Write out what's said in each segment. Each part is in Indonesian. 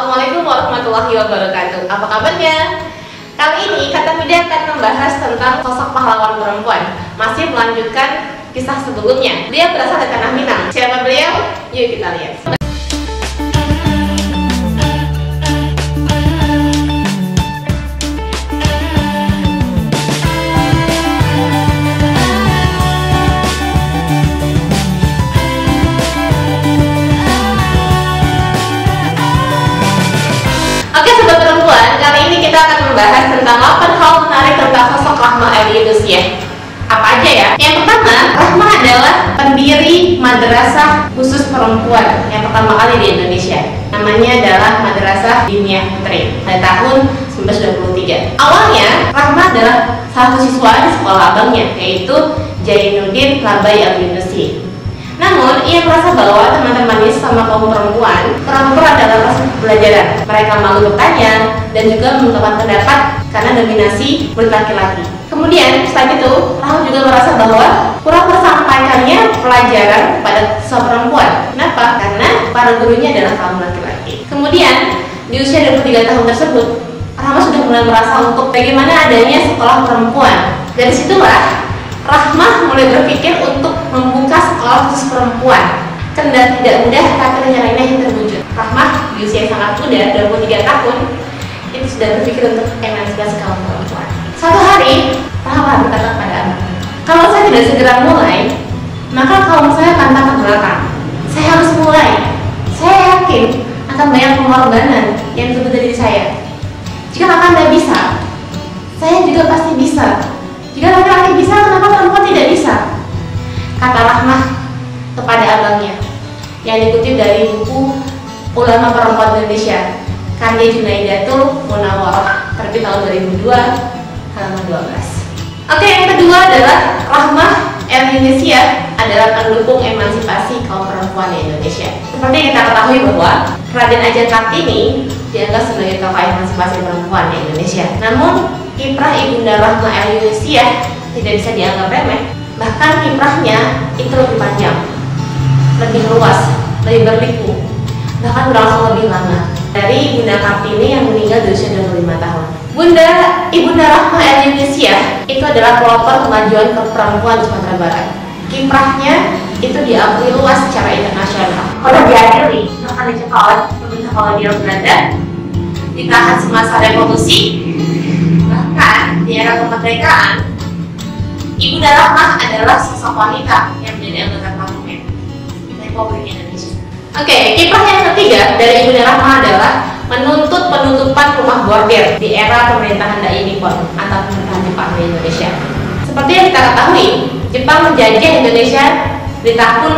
Assalamualaikum warahmatullahi wabarakatuh. Apa kabarnya? Kali ini Kata Media akan membahas tentang sosok pahlawan perempuan. Masih melanjutkan kisah sebelumnya. Dia berasal dari Tanah Minang. Siapa beliau? Yuk kita lihat. Kita akan membahas tentang 8 hal menarik tentang sosok Rahma El-Yunusiyah. Apa aja ya? Yang pertama, Rahma adalah pendiri madrasah khusus perempuan yang pertama kali di Indonesia. Namanya adalah Madrasah Diniyah Putri pada tahun 1923. Awalnya, Rahma adalah salah satu siswa di sekolah abangnya, yaitu Jainuddin Labai El-Yunusi. Namun, ia merasa bahwa teman-temannya sama kaum perempuan kurang dalam proses pembelajaran. Mereka malu bertanya dan juga mengungkapkan pendapat karena dominasi murid laki-laki. Kemudian, setelah itu, Rahma juga merasa bahwa kurang tersampaikannya pelajaran pada siswa perempuan. Kenapa? Karena para gurunya adalah kaum laki-laki. Kemudian, di usia 23 tahun tersebut, Rahma sudah mulai merasa untuk bagaimana adanya sekolah perempuan. Dari situlah Rahma mulai berpikir untuk membuka sekolah khusus perempuan. Kendati tidak mudah, tapi rencananya yang terwujud. Rahma di usia yang sangat muda, 23 tahun, itu sudah berpikir untuk emansipasi kaum perempuan. Suatu hari, Rahma berkata kepada abang, kalau saya tidak segera mulai, maka kaum saya akan tak ke belakang. Saya harus mulai. Saya yakin akan banyak pengorbanan yang terjadi dari saya. Jika kakak tidak bisa, saya juga pasti bisa. Jika laki-laki bisa, kenapa perempuan tidak bisa? Kata Rahma kepada abangnya, yang dikutip dari buku Ulama Perempuan Indonesia, karya Junaidatul Munawwarah, terbit tahun 2002, halaman 12. Oke, yang kedua adalah Rahma El-Yunusiyah adalah pendukung emansipasi kaum perempuan di Indonesia. Seperti yang kita ketahui bahwa Raden Ajeng Kartini dianggap sebagai tokoh emansipasi perempuan di Indonesia. Namun, kiprah Ibunda Rahma El-Yunusiyah tidak bisa dianggap remeh. Bahkan kiprahnya itu lebih panjang, lebih luas, lebih berliku, bahkan berlangsung lebih lama. Dari Ibunda Kartini yang meninggal di usia 25 tahun. Ibunda Rahma El-Yunusiyah itu adalah pelopor kemajuan perempuan di Sumatera Barat. Kiprahnya itu diakui luas secara internasional. Kalau diadili, bahkan dicekal oleh pemerintah kolonial Belanda, ditahan semasa revolusi, bahkan di era kemerdekaan, Ibunda Rahma adalah sosok wanita yang menjadi anggota parlemen Republik Indonesia. Oke, kiprah yang ketiga dari Ibunda Rahma adalah menuntut penutupan rumah bordir di era pemerintahan Dai Nippon atau pemerintahan Jepang di Indonesia. Seperti yang kita ketahui, Jepang menjajah Indonesia di tahun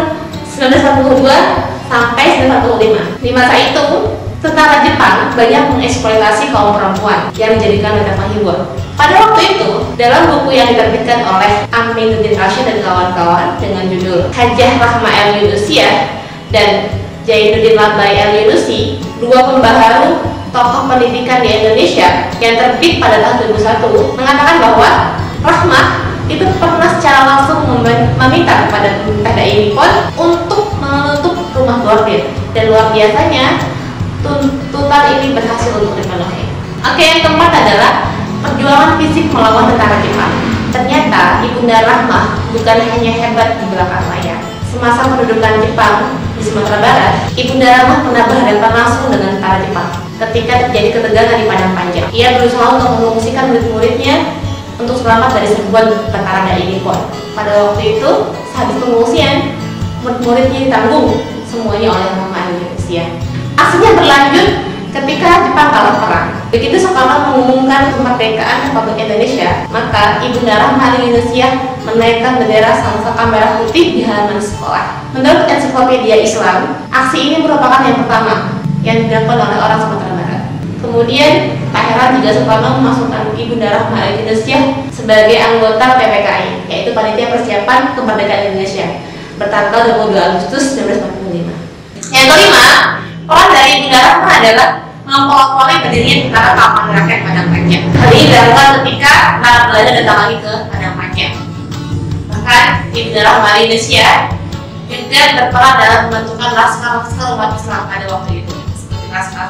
1942 sampai 1945. Di masa itu, tentara Jepang banyak mengeksploitasi kaum perempuan yang dijadikan wanita penghibur. Pada waktu itu, dalam buku yang diterbitkan oleh Aminuddin Rasyid dan kawan-kawan dengan judul Hajjah Rahma El-Yunusiyah dan Jainuddin Labai El-Yunusi, dua pembaharu tokoh pendidikan di Indonesia yang terbit pada tahun 2001, mengatakan bahwa Rahma itu pernah secara langsung meminta kepada pemerintah Dai Nippon untuk menutup rumah bordir, dan luar biasanya tuntutan ini berhasil untuk dipenuhi. Oke, yang keempat adalah perjuangan fisik melawan tentara Jepang. Ternyata Ibunda Rahma bukan hanya hebat di belakang layar. Semasa pendudukan Jepang di Sumatera Barat, Ibunda Rahma pernah berhadapan langsung dengan tentara Jepang ketika terjadi ketegangan di Padang Panjang. Ia berusaha untuk mengungsikan murid-muridnya untuk selamat dari serbuan tentara Dai Nippon. Pada waktu itu, sehabis pengungsian, murid-muridnya ditanggung semuanya oleh Rahma El-Yunusiyah. Aksinya berlanjut ketika Jepang kalah perang. Begitu sekolah mengumumkan kemerdekaan Republik Indonesia, maka Ibunda Rahma El-Yunusiyah menaikkan bendera Sangsaka merah putih di halaman sekolah. Menurut Ensiklopedia Islam, aksi ini merupakan yang pertama yang dilakukan oleh orang Sumatera Barat. Kemudian, tak heran jika Soekarno memasukkan Ibunda Rahma El-Yunusiyah sebagai anggota PPKI, yaitu Panitia Persiapan Kemerdekaan Indonesia, bertanggal 22 Agustus 1945. Yang kelima, peran dari Ibunda Rahma adalah mempelopori berdirinya Tentara Keamanan Rakyat Padang Panjang. Hal ini dilakukan ketika tentara Belanda datang lagi ke Padang Panjang. Bahkan Ibunda Rahma El-Yunusiyah juga berperan dalam membentukkan laskar umat Islam pada waktu itu, seperti Laskar Al-Fajri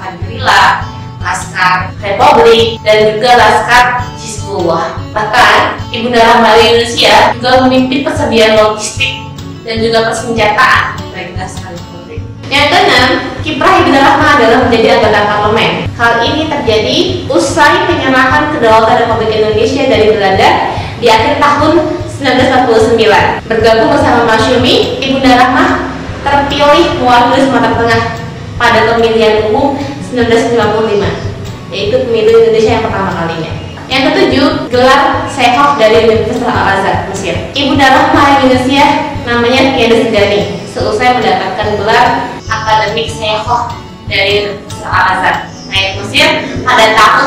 Pancasila, Laskar Republik, dan juga Laskar Hizbullah. Bahkan Ibunda Rahma Yunus juga memimpin persediaan logistik dan juga persenjataan bagi Laskar Republik. Yang keenam, kiprah Ibunda Rahma adalah menjadi anggota parlemen. Hal ini terjadi usai penyerahan kedaulatan Republik Indonesia dari Belanda di akhir tahun 1949. Bergabung bersama Masyumi, Ibunda Rahma terpilih mewakili Sumatera Tengah pada pemilihan umum 1995, yaitu pemilu Indonesia yang pertama kalinya. Yang ketujuh, gelar Syekhoh dari Universitas Al-Azhar, Mesir. Ibunda Rahma Yunusiyah namanya tiada segani seusai mendapatkan gelar akademik Syekhoh dari Universitas Al-Azhar, Mesir pada tahun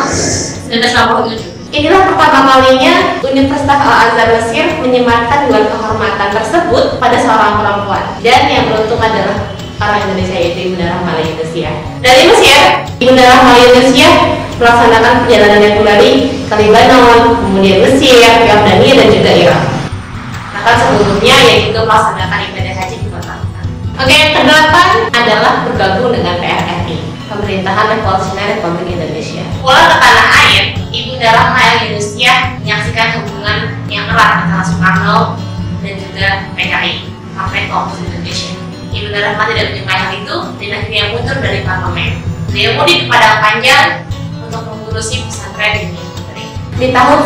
1997. Inilah pertama kalinya Universitas Al-Azhar Mesir menyematkan gelar kehormatan tersebut pada seorang perempuan, dan yang beruntung adalah orang Indonesia, yaitu Ibunda Rahma Yunusiyah. Dari Mesir, Ibunda Rahma Yunusiyah melaksanakan perjalanannya kembali ke Lebanon, kemudian Mesir, Yordania, dan juga Irak. Bahkan sebelumnya ia juga melaksanakan ibadah haji di kota Mekah. Oke, yang kedelapan adalah bergabung dengan PRRI, Pemerintahan Revolusioner Republik Indonesia. Pulang ke tanah air, Ibunda Rahma Yunusiyah menyaksikan hubungan yang erat antara Soekarno dan juga PKI, Partai Komunis Indonesia. Ibunda Rahma tidak menyukai hal itu dan akhirnya mundur dari parlemen. Beliau mudik ke Padang Panjang untuk mengurusi pesantren di Putri. Di tahun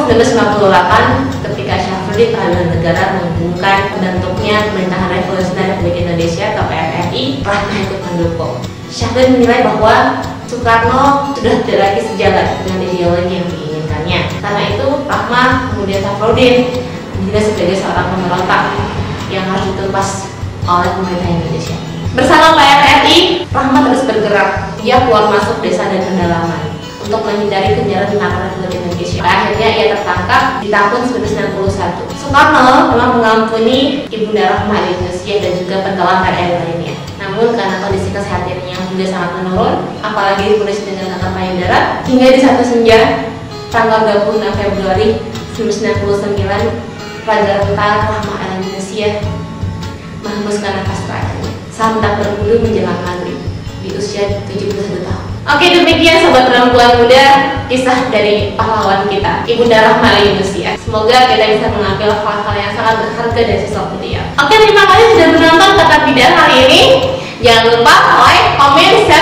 1998, ketika Syafruddin Pengadilan Negara mengumumkan membentuknya Pemerintahan Revolusioner Republik Indonesia atau PRRI, Rahma ikut mendukung. Syafruddin menilai bahwa Soekarno sudah tidak lagi sejalan dengan ideologi yang diinginkannya. Karena itu, Rahma kemudian Syafruddin dinilai sebagai seorang pemberontak yang harus ditumpas oleh pemerintah Indonesia. Bersama PRRI, Rahma terus bergerak. Ia keluar masuk desa dan pedalaman untuk menghindari kejaran tentara Republik Indonesia. Akhirnya ia tertangkap di tahun 1991. Soekarno telah mengampuni Ibunda Rahma Yunusiyah dan juga penggawa PRRI lainnya. Namun karena kondisi kesehatannya yang juga sangat menurun, apalagi dikondisi dengan kanker payudara, hingga di satu senja tanggal 26 Februari 1999, Raja Rentara Rahma Yunusiyah menghembuskan nafas terakhirnya saat berbulu menjelang maghrib di usia 71 tahun. Oke, demikian sobat perempuan muda, kisah dari pahlawan kita, Ibunda Rahma Yunusiyah. Semoga kita bisa mengambil hal-hal yang sangat berharga dari sosok beliau. Oke, terima kasih sudah menonton Kata Bidan hari ini. Jangan lupa like, comment, share